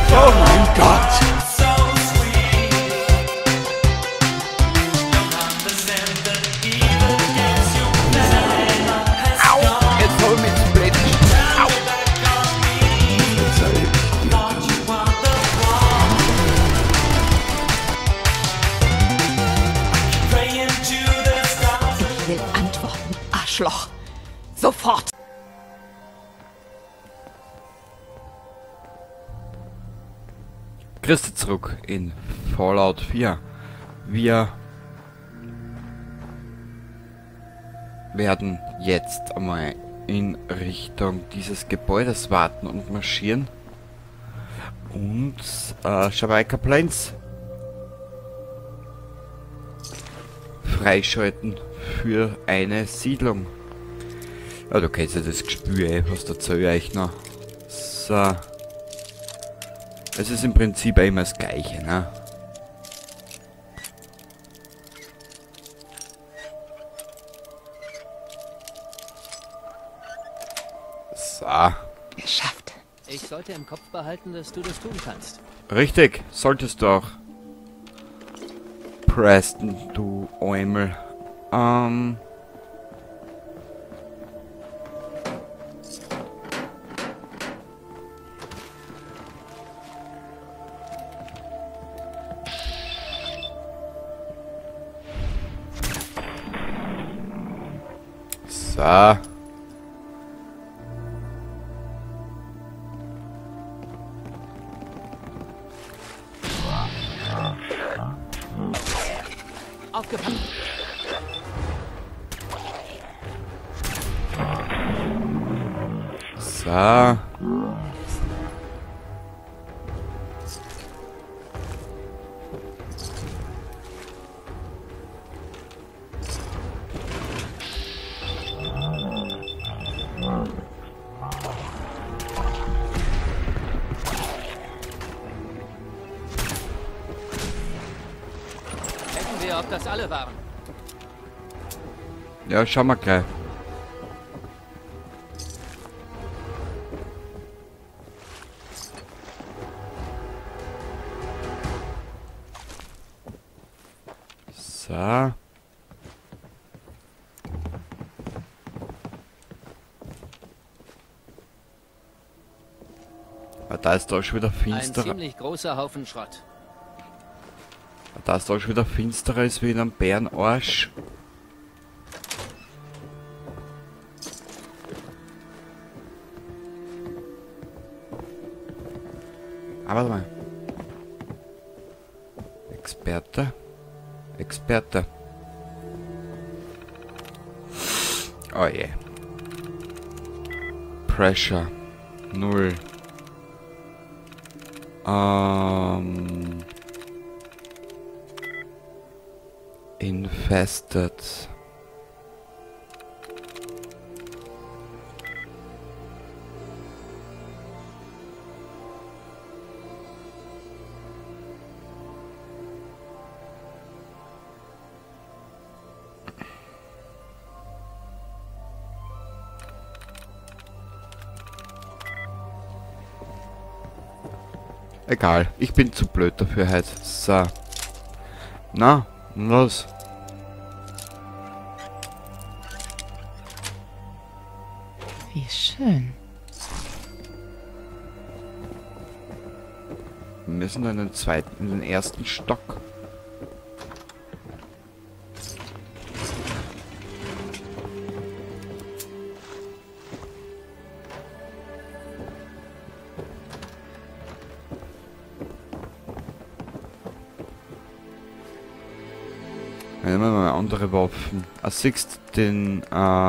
Oh mein Gott! Au! Jetzt hol mich zum Blöd. Au! Ich will antworten, Arschloch. Sofort. Grüß dich zurück in Fallout 4. Wir werden jetzt einmal in Richtung dieses Gebäudes warten und marschieren und Jamaika Plains freischalten für eine Siedlung. Ja, du kennst ja das Gespür, was erzähle ich noch. So. Es ist im Prinzip immer das Gleiche, ne? So. Geschafft. Ich sollte im Kopf behalten, dass du das tun kannst. Richtig, solltest du auch. Preston, du Eumel. So. Aufgepasst! So. Checken wir, ob das alle waren. Ja, schauen wir gleich. So. Da ist doch schon wieder Ein finsterer. ziemlich großer Haufen Schrott. Da ist doch schon wieder finsterer als wie in einem Bärenarsch. Aber warte mal. Experte. Experte. Oh je. Pressure. 0. Infested. Egal, ich bin zu blöd dafür heute. So. Na, los. Wie schön. Wir müssen dann in den ersten Stock. Nehmen wir mal andere Waffen. Siehst den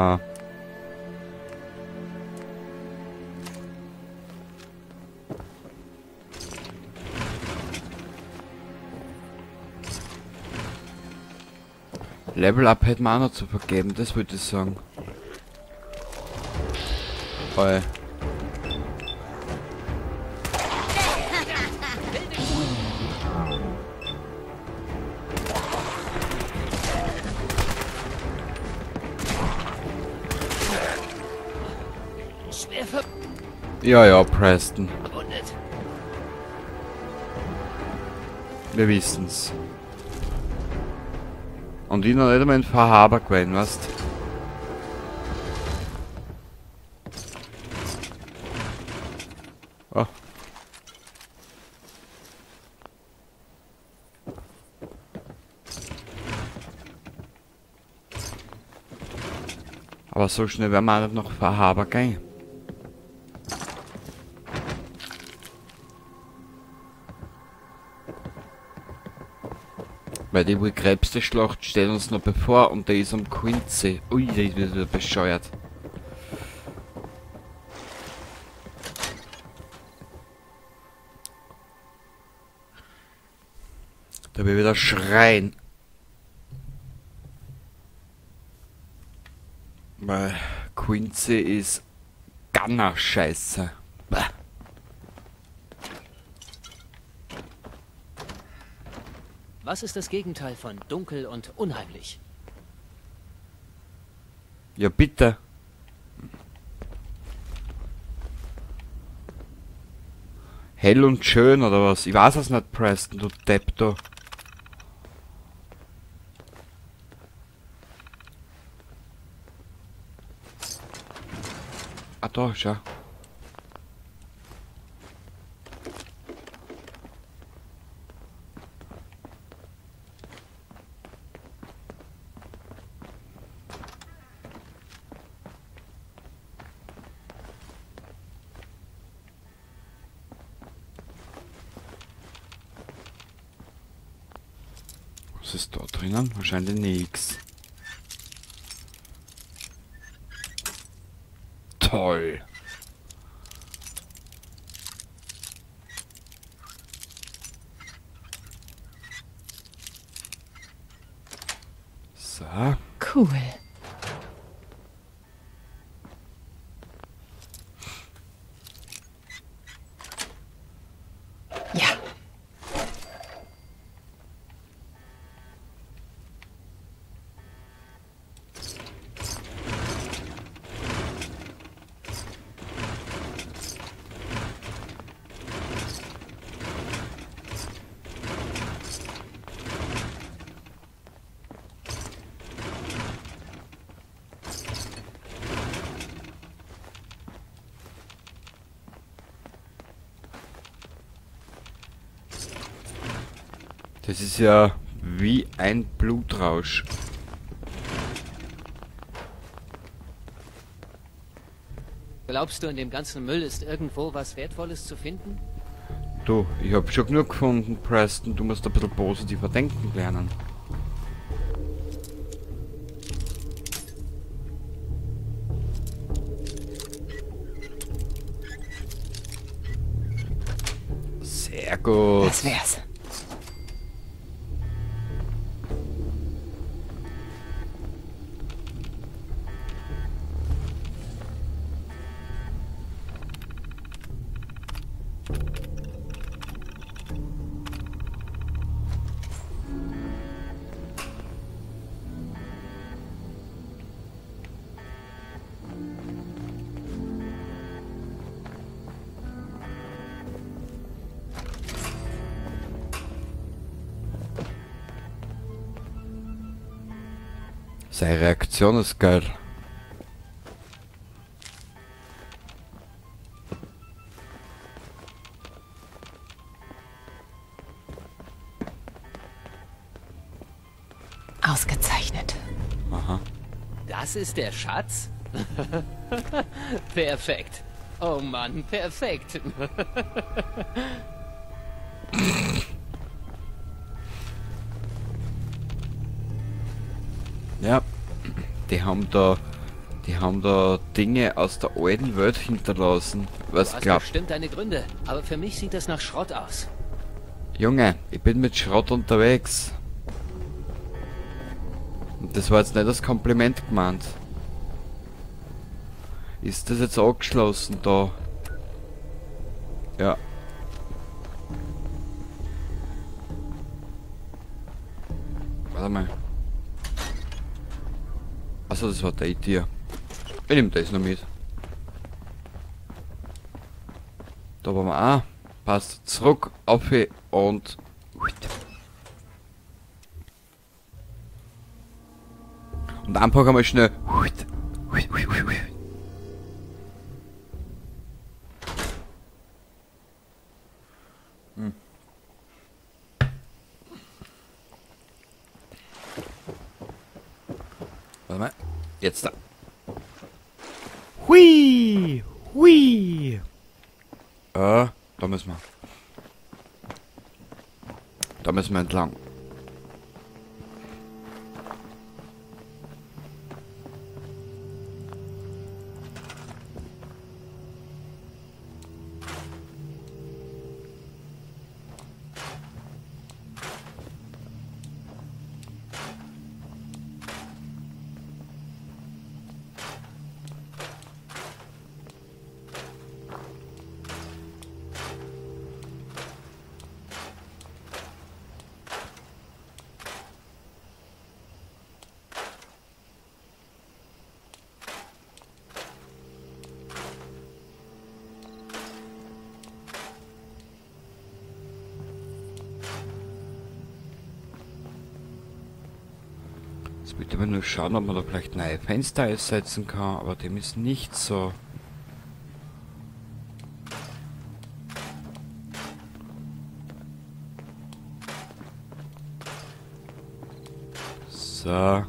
Level Up hätten wir auch noch zu vergeben, das würde ich sagen. Voll. Schwer Ja, ja, Preston. verwundet. Wir wissen's. Und ich noch nicht einmal ein Verhaber gewesen, weißt? Oh. Aber so schnell werden wir auch nicht noch Verhaber gehen. Weil die wohl gröbste Schlacht steht uns noch bevor und der ist am Quincy. Ui, der ist wieder bescheuert. Da will wieder schreien. Weil Quincy ist Gunner Scheiße. Bäh. Was ist das Gegenteil von dunkel und unheimlich? Ja, bitte. Hell und schön, oder was? Ich weiß es nicht, Preston, du Depp, du. Ah, da, schau. Was ist da drinnen? Wahrscheinlich nichts. Toll. So. Cool. Ja. Das ist ja wie ein Blutrausch. Glaubst du, in dem ganzen Müll ist irgendwo was Wertvolles zu finden? Du, ich hab schon genug gefunden, Preston. Du musst ein bisschen positiver denken lernen. Sehr gut. Das wär's. Seine Reaktion ist geil. Ausgezeichnet. Aha. Das ist der Schatz? Perfekt. Oh Mann, perfekt. Ja, die haben da Dinge aus der alten Welt hinterlassen. Was Du hast glaubt? bestimmt deine Gründe, aber für mich sieht das nach Schrott aus. Junge, ich bin mit Schrott unterwegs. Und das war jetzt nicht das Kompliment gemeint. Ist das jetzt angeschlossen da? Ja. Warte mal. Achso, das war der Tier. Ich nehme das noch mit. Da waren wir auch. Passt zurück, auf und... Und einfach einmal schnell. Warte mal. Jetzt da. Hui! Hui! Da müssen wir. Da müssen wir entlang. Jetzt bitte mal nur schauen, ob man da vielleicht neue Fenster einsetzen kann, aber dem ist nicht so. So.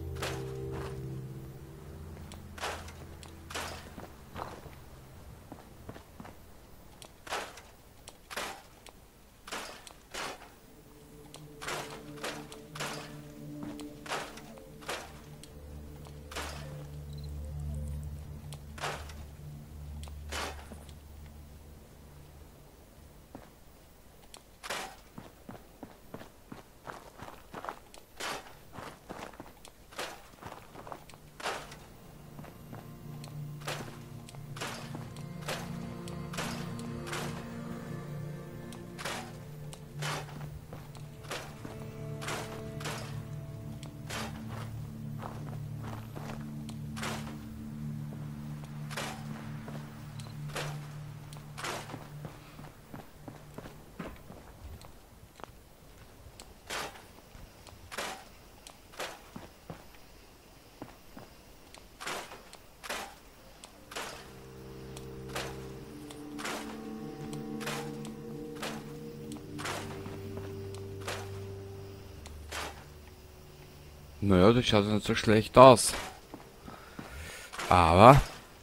Naja, das schaut nicht so schlecht aus. Aber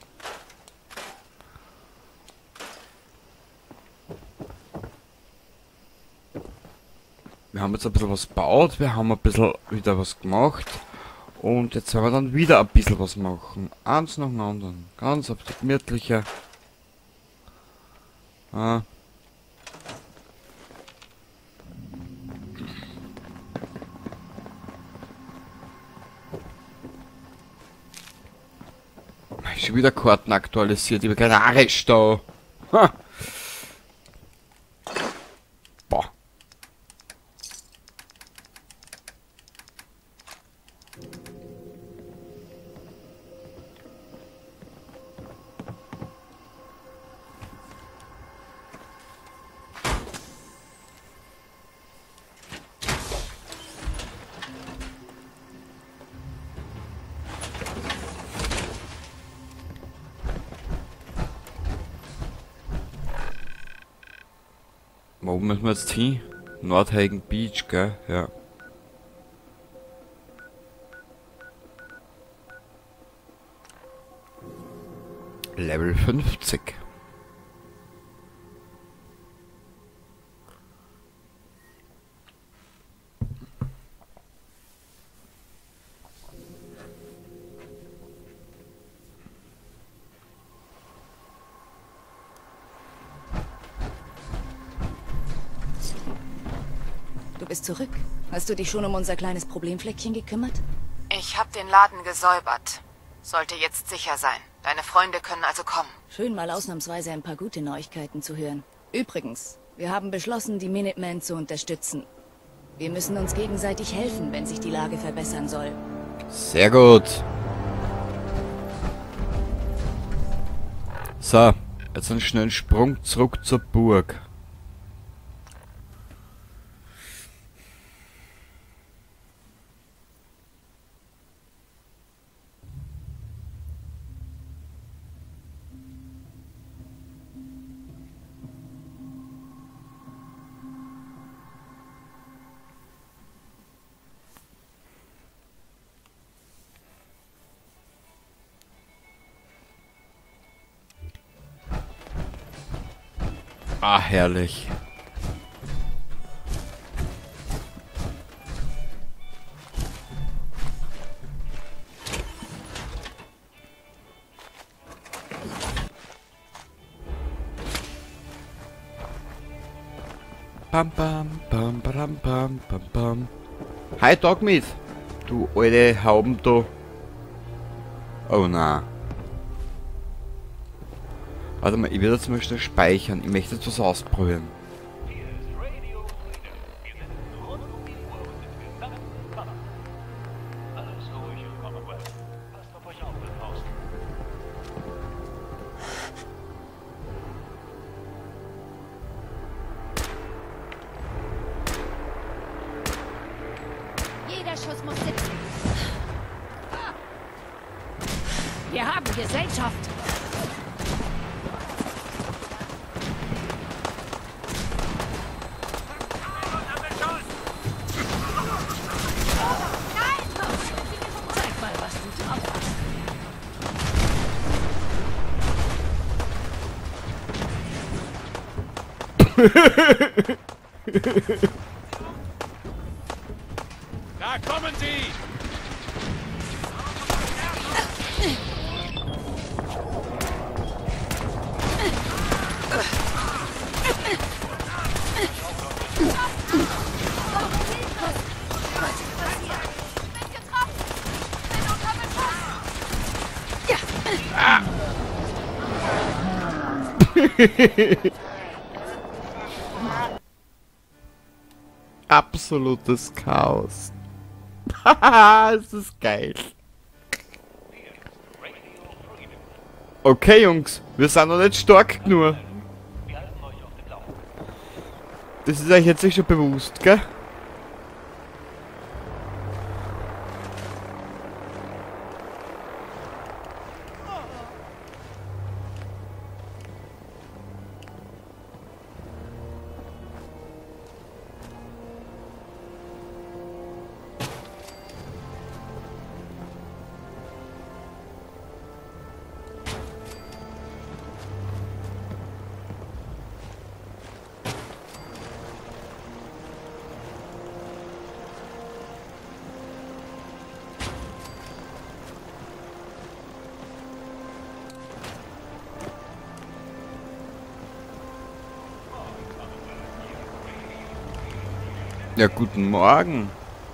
wir haben jetzt ein bisschen was gebaut, wir haben ein bisschen wieder was gemacht. Und jetzt werden wir dann wieder ein bisschen was machen. Eins nach dem anderen. Ganz auf die gemütliche. Schon wieder Karten aktualisiert, ich habe keine Arsch da. Ha. Boah. Wo müssen wir jetzt hin? Nordhagen Beach, gell? Ja. Level 50. Du bist zurück. Hast du dich schon um unser kleines Problemfleckchen gekümmert? Ich hab den Laden gesäubert. Sollte jetzt sicher sein. Deine Freunde können also kommen. Schön, mal ausnahmsweise ein paar gute Neuigkeiten zu hören. Übrigens, wir haben beschlossen, die Minutemen zu unterstützen. Wir müssen uns gegenseitig helfen, wenn sich die Lage verbessern soll. Sehr gut. So, jetzt einen schnellen Sprung zurück zur Burg. Ah, herrlich. Bam bam bam bam bam bam bam. Hi Dogmeat, du alte Hauben da. Oh na. Warte mal, ich will jetzt mal schnell speichern. Ich möchte jetzt was ausprobieren. Jeder Schuss muss sitzen. Wir haben Gesellschaft. Zeig mal, was du drauf hast. Da kommen sie! Absolutes Chaos. Haha, es ist geil. Okay, Jungs, wir sind noch nicht stark genug. Das ist euch jetzt nicht schon bewusst, gell? Ja, guten Morgen.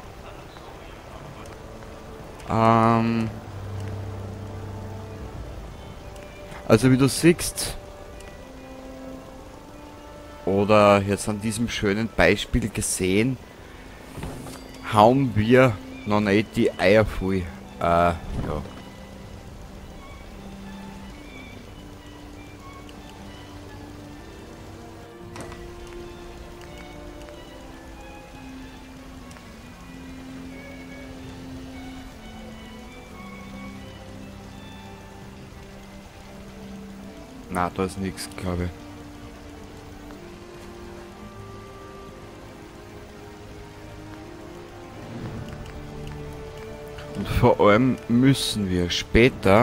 Also wie du siehst, oder jetzt an diesem schönen Beispiel gesehen, haben wir noch nicht die Eier voll. Ja. Na, da ist nichts, glaube ich. Und vor allem müssen wir später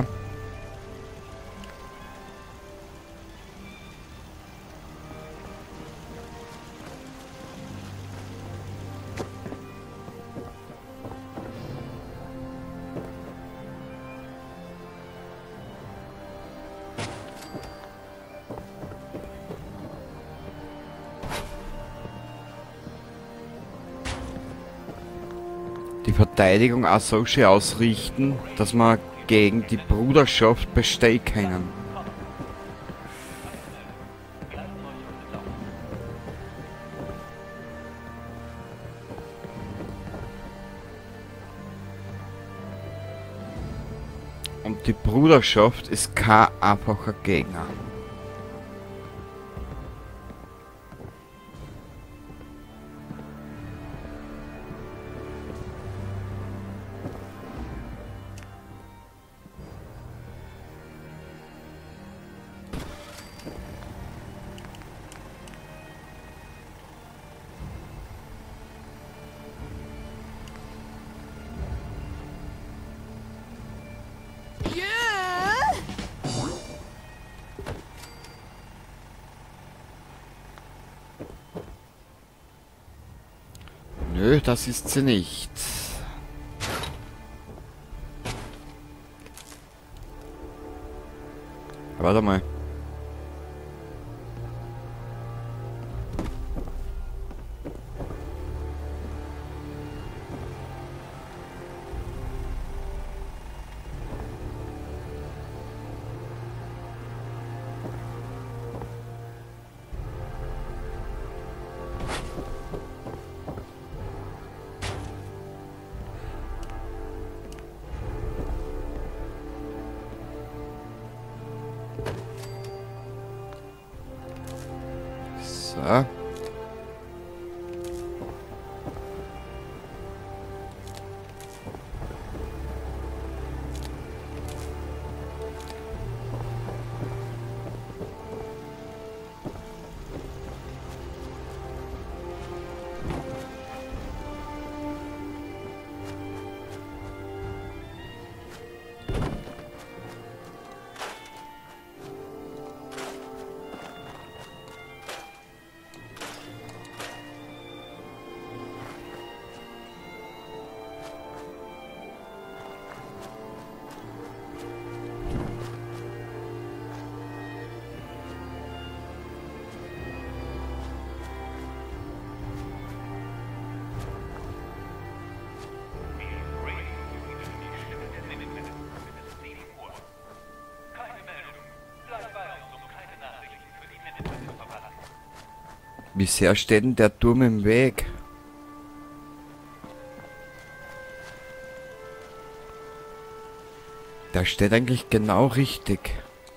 die Verteidigung auch so schön ausrichten, dass wir gegen die Bruderschaft bestehen können. Und die Bruderschaft ist kein einfacher Gegner. Nö, das ist sie nicht. Warte mal. So. Wie sehr steht denn der Turm im Weg? Der steht eigentlich genau richtig.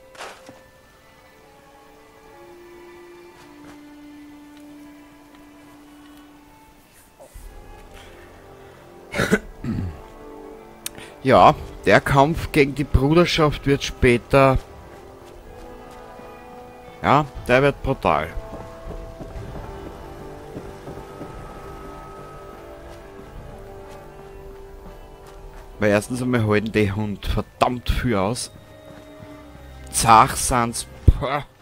Ja, der Kampf gegen die Bruderschaft wird später... Ja, der wird brutal. Weil erstens einmal halten die Hund verdammt viel aus. Zach sind's. Pah.